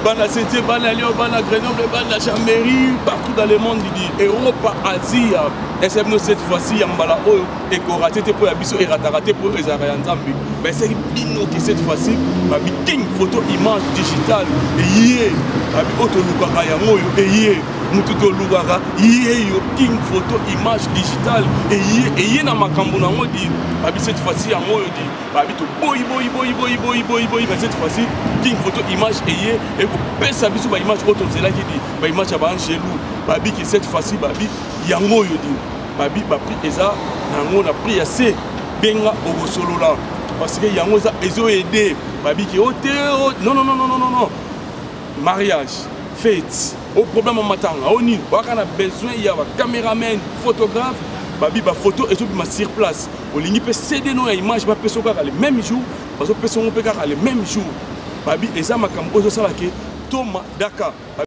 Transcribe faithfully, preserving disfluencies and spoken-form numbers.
bana Saint-Étienne, bana Lyon, bana Grenoble, bana Chambéry, partout dans le monde, il dit Europe, Asie, et c'est cette fois-ci, Yambala, et qu'on raté pour la biso et raté pour les Arianzambi. Mais c'est bino que cette fois-ci, ma king photo, image digitale, et yé, ma auto lukara yango, et yé, mututo lukara, yé, yo king photo, image digitale, et yé, et yé na makambo na mo dit, ma cette fois-ci, yango yo dit, ma bito boy boy boy boy boy boy boy, mais cette fois-ci, king photo, image, et yé, et qu'on pèse sa biso, ma image auto, c'est là qui dit, ma image à ban chez nous, ma bi que cette fois-ci, ma bi, yango yo dit. Babi ba pris eza nango na pris assez benga au solo là parce que yango ça ezo aider babi ki ote non non non non non non mariage fête au problème en matanga oni waka na besoin il y a un caméraman photographe babi ba photo ezo bima sur place olingi pe céder no image ba peso ka le même jour parce que peso on peut ka le même jour babi eza makambo ozo sala ke Thomas Daka